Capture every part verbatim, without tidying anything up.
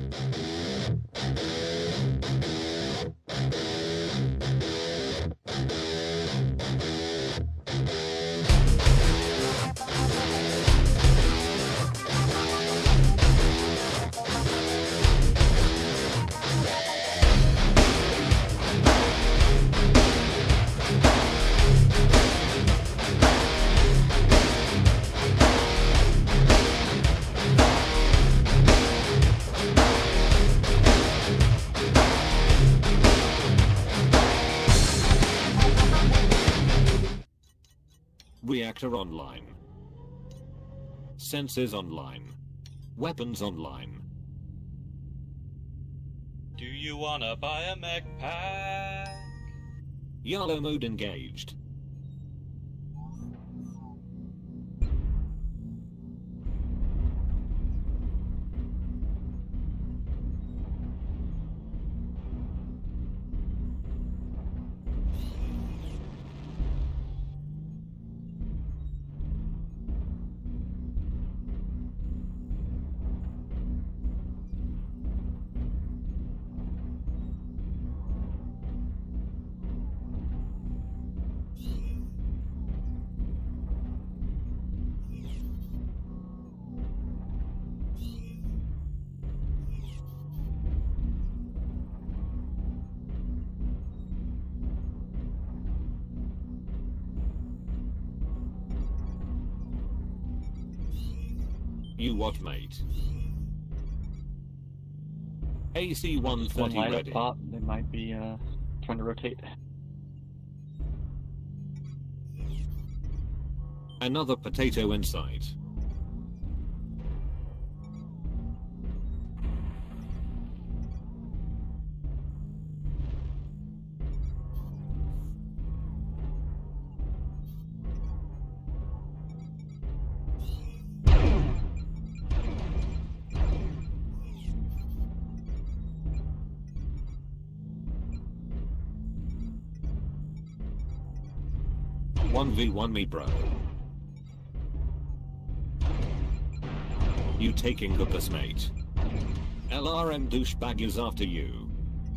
Reactor online. Sensors online. Weapons online. Do you wanna buy a mech pack? YOLO mode engaged. You what, mate? A C one thirty One light ready. up pop, they might be uh, trying to rotate. Another potato in sight. one v one me, bro. You taking the piss, mate. L R M douchebag is after you.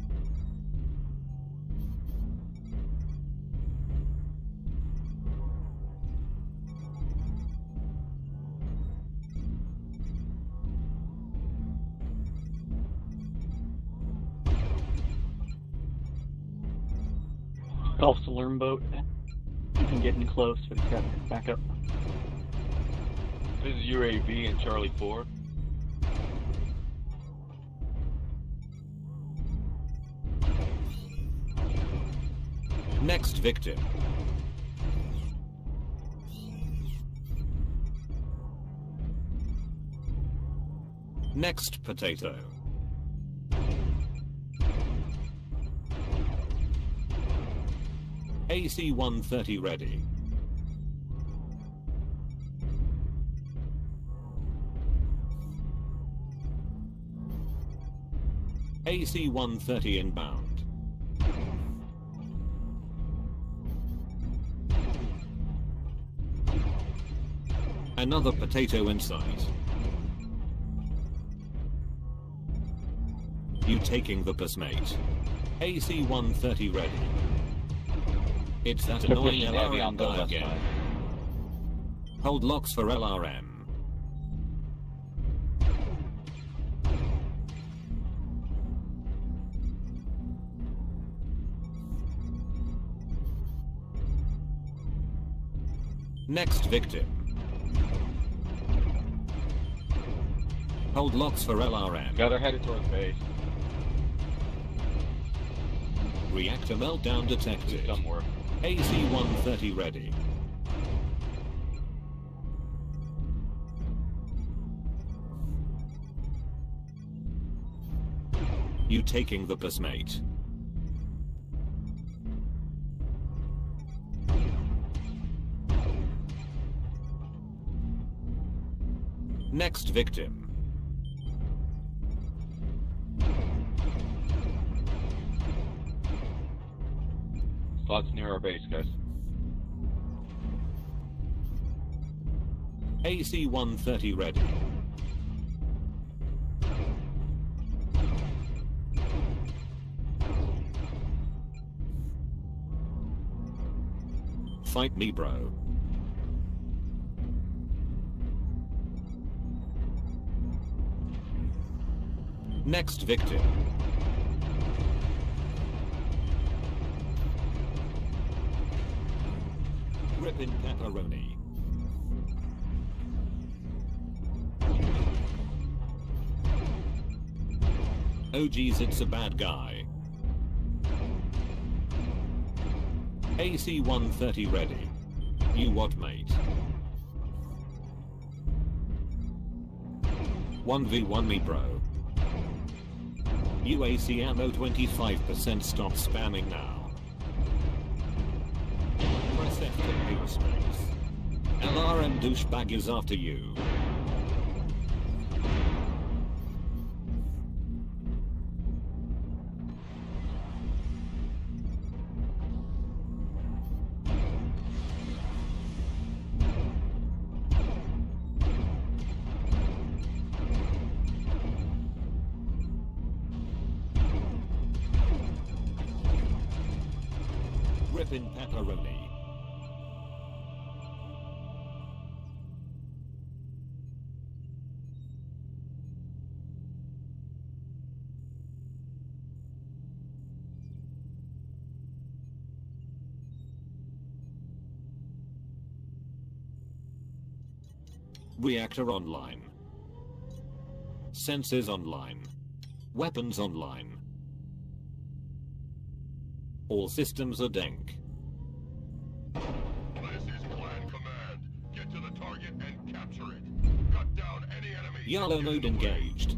Golf alarm boat. I'm getting close, but it's got to back up. This is U A V and Charlie four. Next victim. Next potato. A C one thirty ready. A C one thirty inbound. Another potato in sight. You taking the piss, mate. A C one thirty ready. It's that annoying L R M guy again. Hold locks for L R M. Next victim. Hold locks for L R M. Got her headed towards base. Reactor meltdown detected. Somewhere. A C one thirty ready. You taking the piss, mate. Next victim. Slots near our base, guys. A C one thirty ready. Fight me, bro. Next victim. Rippin' pepperoni. Oh geez, it's a bad guy. A C one thirty ready. You what, mate? one v one me, bro. U A C ammo twenty-five percent, stop spamming now. Press F to clear space. L R M douchebag is after you. Rippin' pepperoni. Reactor online. Sensors online. Weapons online. All systems are dank. This is Clan Command. Get to the target and capture it. Cut down any enemy. Yellow node engaged.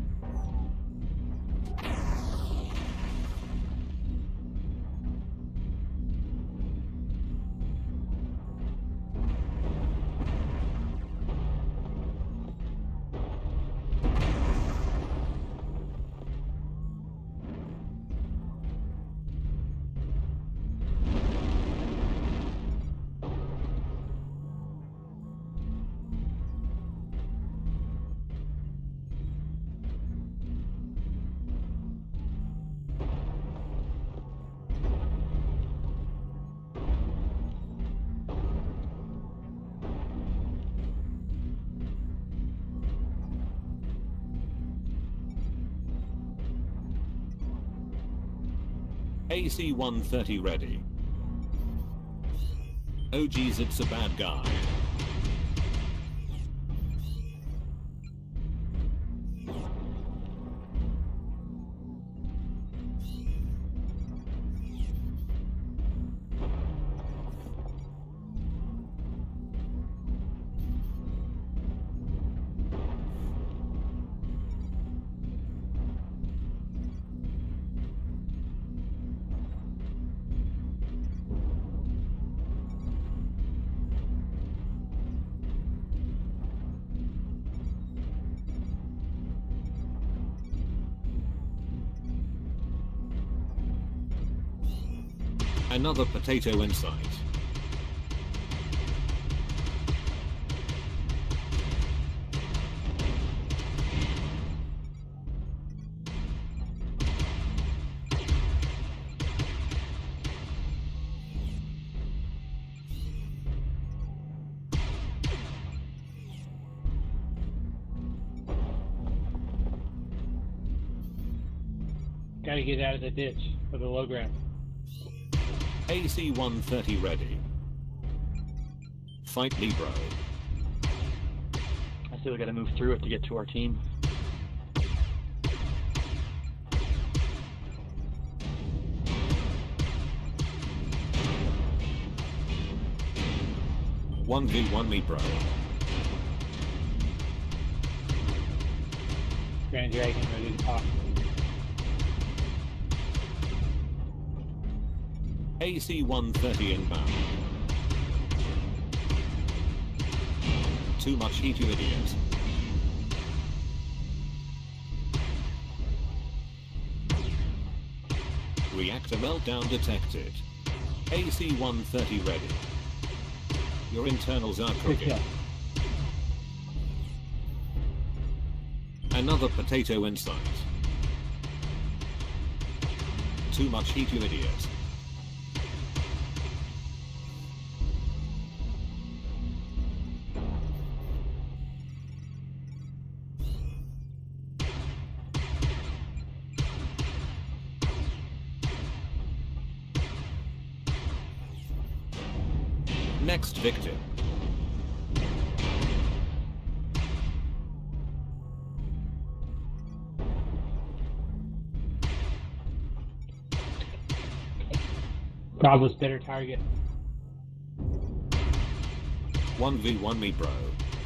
A C one thirty ready. Oh geez, it's a bad guy. Another potato in sight. Gotta get out of the ditch for the low ground. A C one thirty ready. Fight me, bro. I still gotta move through it to get to our team. one v one me, bro. Grand Dragon ready to pop. A C one thirty inbound. Too much heat, you idiot. Reactor meltdown detected. A C one thirty ready. Your internals are cooking. Another potato in sight. Too much heat, you idiot. Next victim. Bravo's better target. one v one me, bro.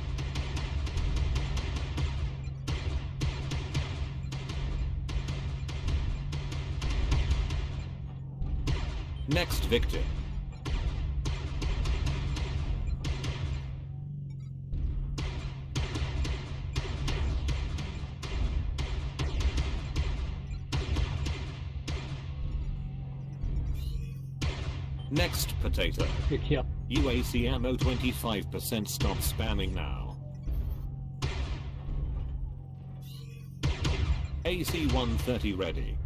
Next victim. Next potato. Good kill. U A C ammo twenty-five percent. Stop spamming now. A C one thirty ready.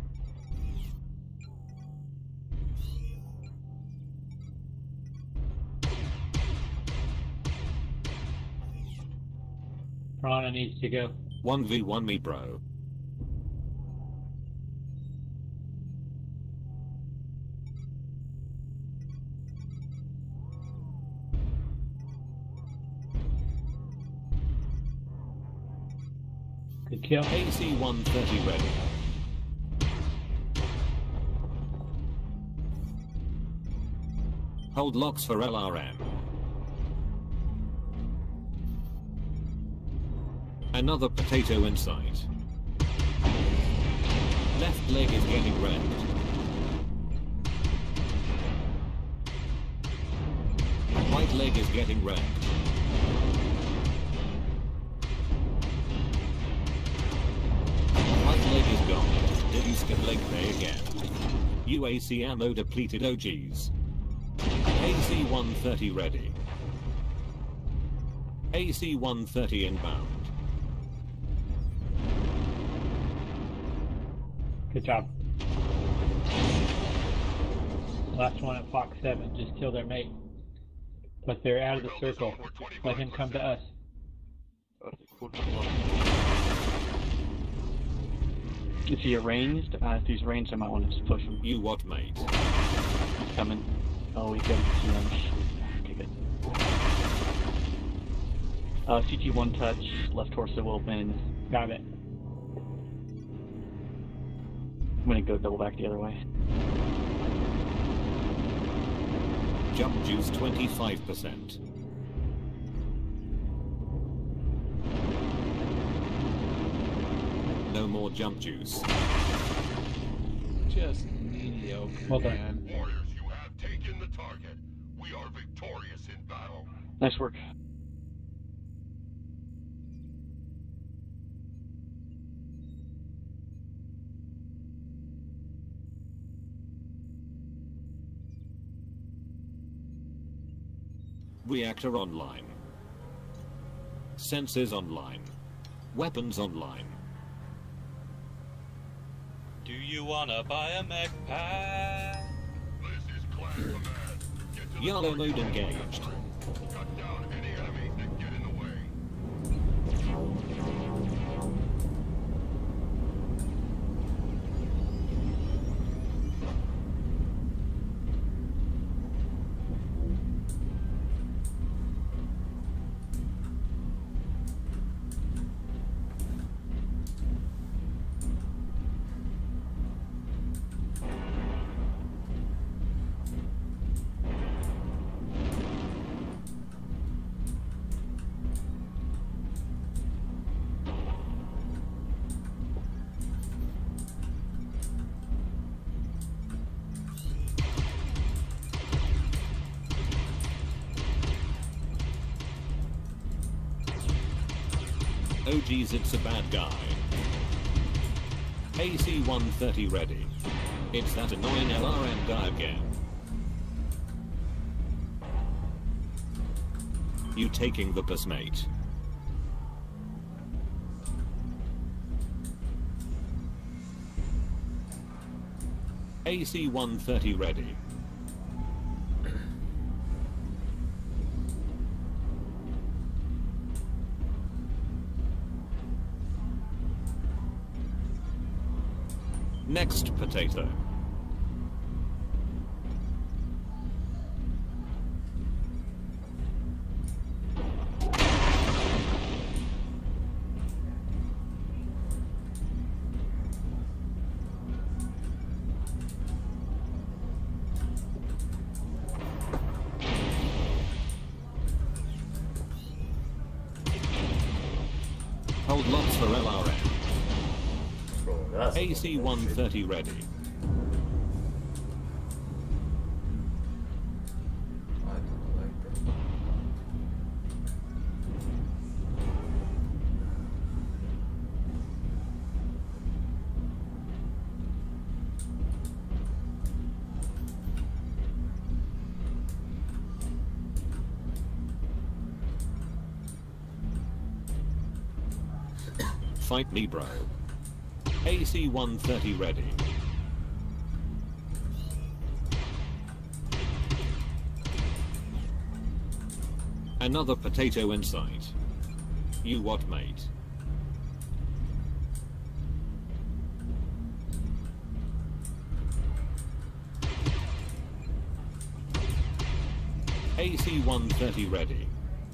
Piranha needs to go. one v one me, bro. Good kill. A C one thirty ready. Hold locks for L R M. Another potato in sight. Left leg is getting wrecked. Right leg is getting wrecked. Right leg is gone. Didn't skip leg day again. U A C ammo depleted. O Gs. A C one thirty ready. A C one thirty inbound. Good job. Last one at Fox seven. Just kill their mate. But they're out of the circle. Let him come to us. Is he ranged? Uh, if he's ranged, I might want to just push him. You what, mate? He's coming. Oh, he's got a C M. Okay, good. Uh, C T one touch, left torso open. Got it. I'm gonna go double back the other way. Jump juice twenty-five percent. No more jump juice. Just mediocre, Well done. man. Warriors, you have taken the target. We are victorious in battle. Nice work. Reactor online. Sensors online. Weapons online. Do you wanna buy a mech pack? This is Clan Command. Get to the Yellow target. mode engaged. Cut down any enemies that get in the way. O Gs, it's a bad guy. A C one thirty ready. It's that annoying L R M guy again. You taking the piss, mate? A C one thirty ready. Next potato. That's A C one thirty ready. I don't like that. Fight me, bro. A C one thirty ready. Another potato in sight. You what, mate? A C one thirty ready.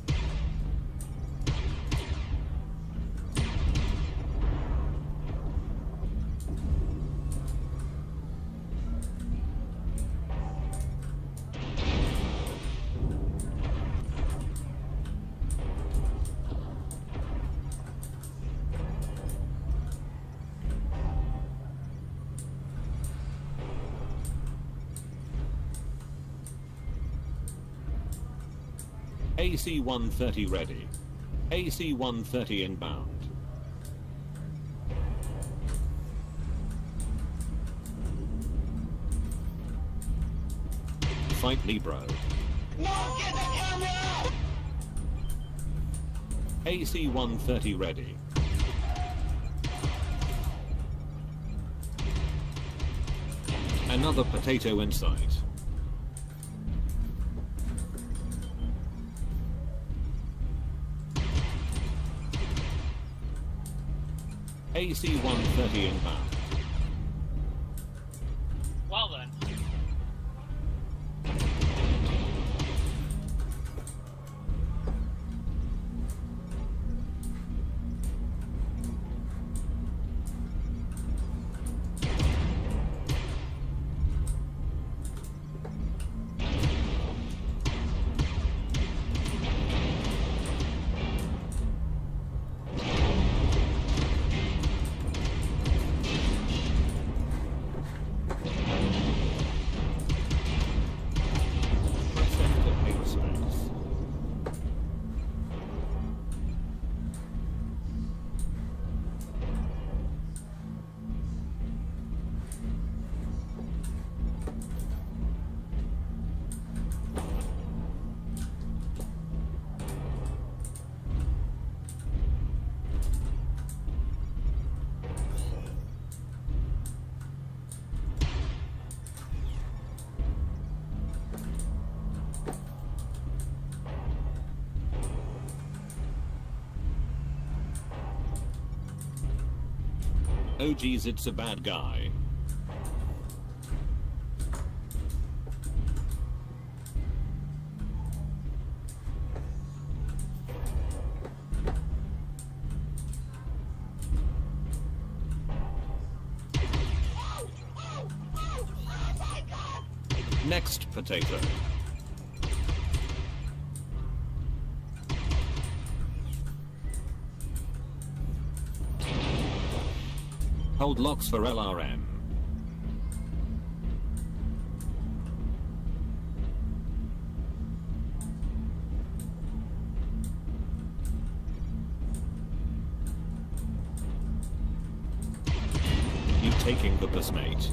A C one thirty ready. A C one thirty inbound. Fight me, bro. No, get the camera! A C one thirty ready. Another potato in sight. A C one thirty inbound. Well then. Oh geez, it's a bad guy. Next potato. Hold locks for L R M. You taking the bus, mate?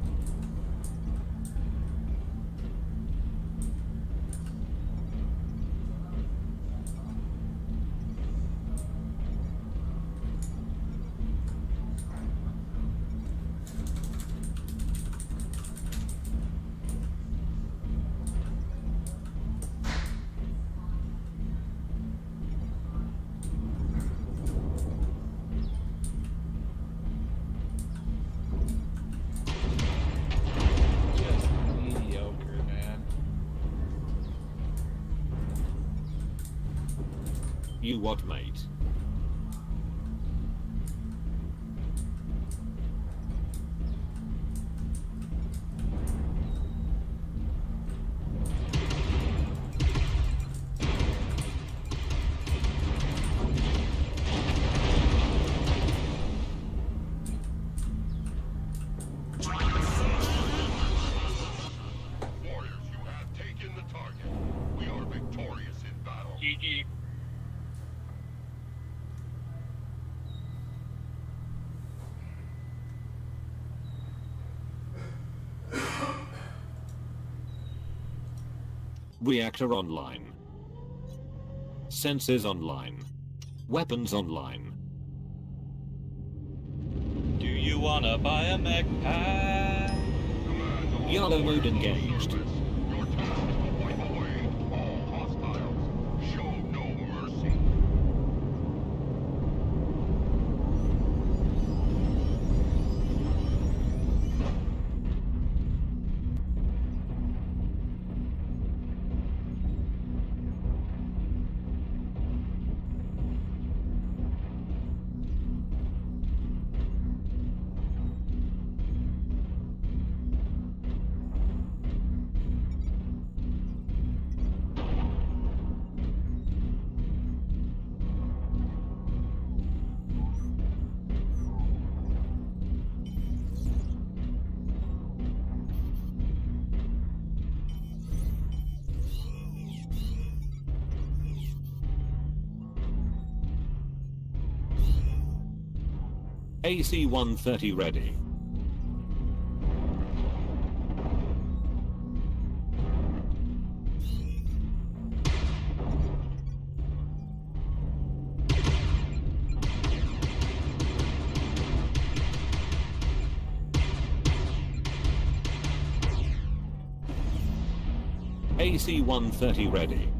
You what, mate? Reactor online. Sensors online. Weapons online. Do you wanna buy a mech pack? Yellow mode engaged. Your task is to wipe away all hostiles. Show no mercy. A C one thirty ready. A C one thirty ready.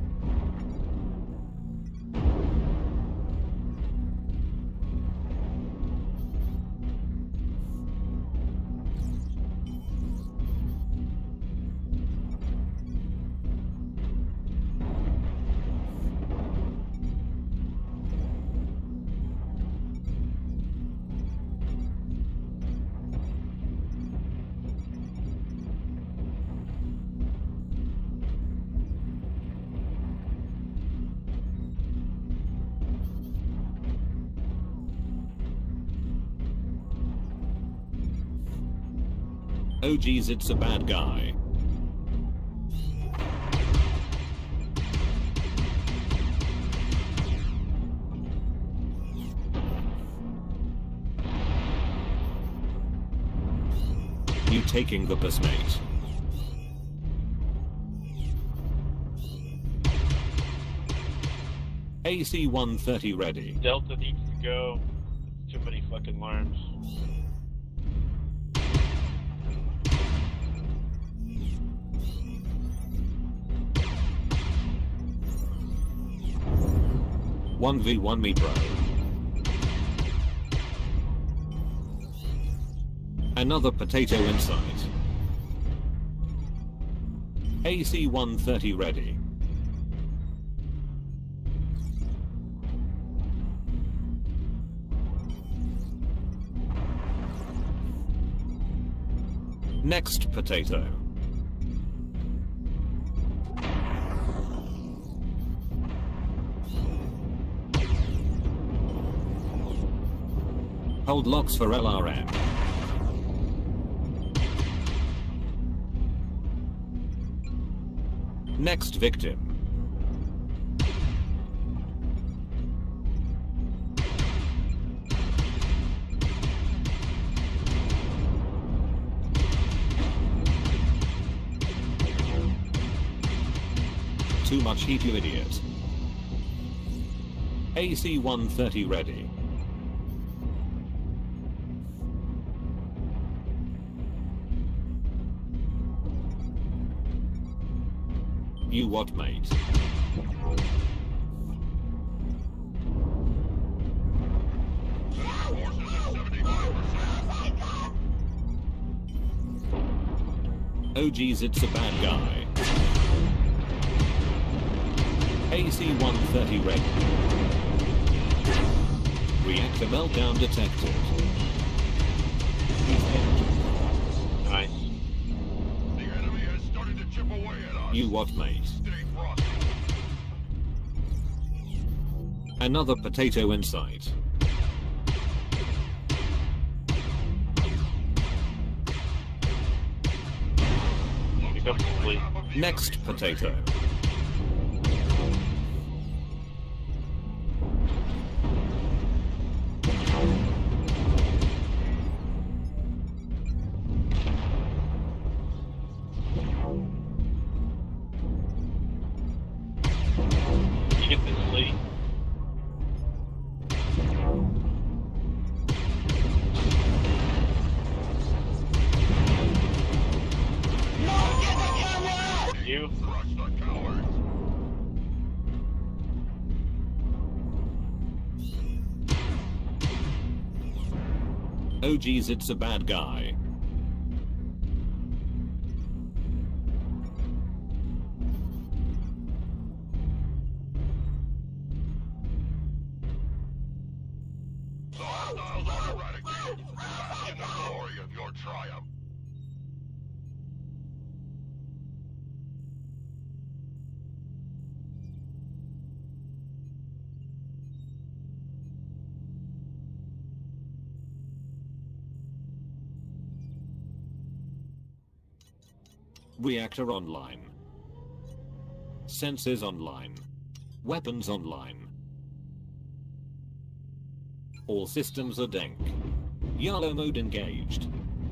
Oh geez, it's a bad guy. You taking the piss, mate? A C one thirty ready. Delta needs to go. Too many fucking alarms. one v one me, bro. Another potato in sight. A C one thirty ready. Next potato. Hold locks for L R M. Next victim. Too much heat, you idiot. A C one thirty ready. You what, mate? Oh geez, it's a bad guy. A C one thirty ready. Reactor meltdown detected. Nice. The enemy has started to chip away at us. You what, mate? Stay frosty. Another potato in sight. Pick up the fleet. Next potato. Crush the cowards! Oh geez, it's a bad guy. The hostiles are eradicated. Bask in the glory of your triumph. Reactor online. Sensors online. Weapons online. All systems are dank. YOLO mode engaged.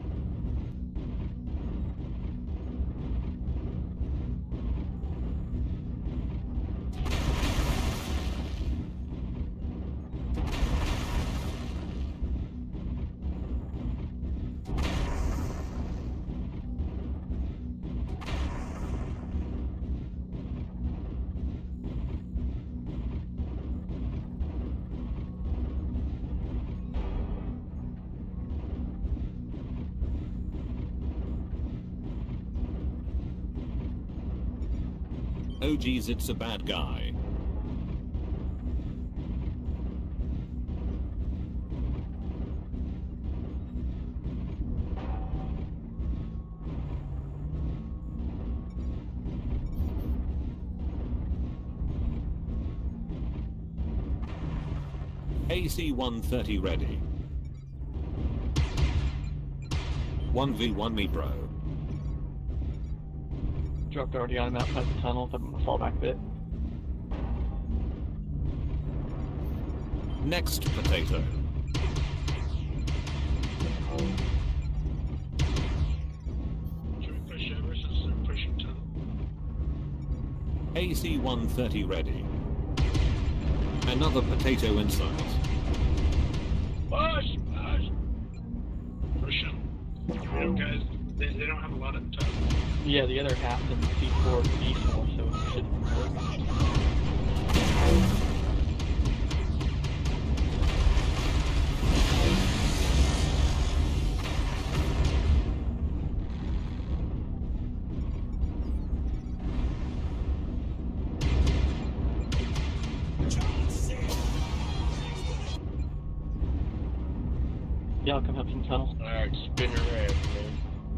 Oh geez, it's a bad guy. A C one thirty ready. one v one me, bro. Dropped already on him outside the tunnel, I'm gonna fall back a bit. Next potato. Should we push over since they're pushing tunnel? A C one thirty ready. Another potato in sight. Push! Push! Push them. You know, guys, they, they don't have a lot of time. Yeah, the other half in C four and D four, so it should work. Yeah, I'll come help you in the tunnel. Alright, spin your ass, man.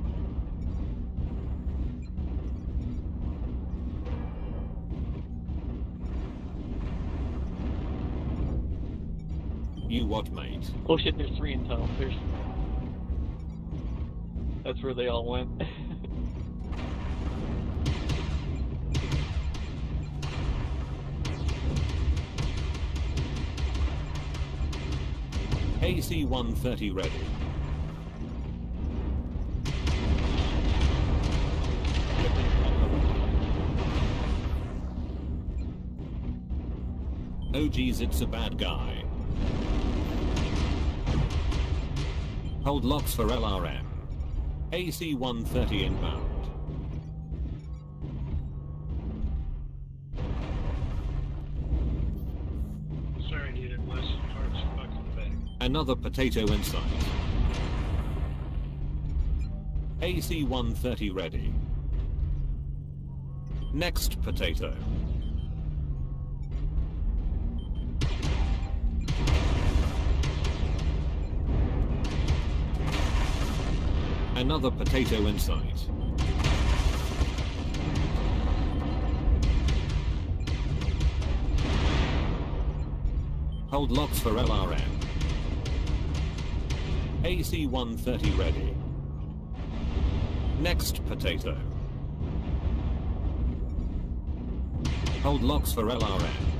You what, mate? Oh shit, there's three in tunnel. There's... That's where they all went. A C one thirty ready. Oh geez, it's a bad guy. Hold locks for L R M. A C one thirty inbound. Sorry, needed less parts fucking back. Another potato in sight. A C one thirty ready. Next potato. Another potato in sight. Hold locks for L R M. A C one thirty ready. Next potato. Hold locks for L R M.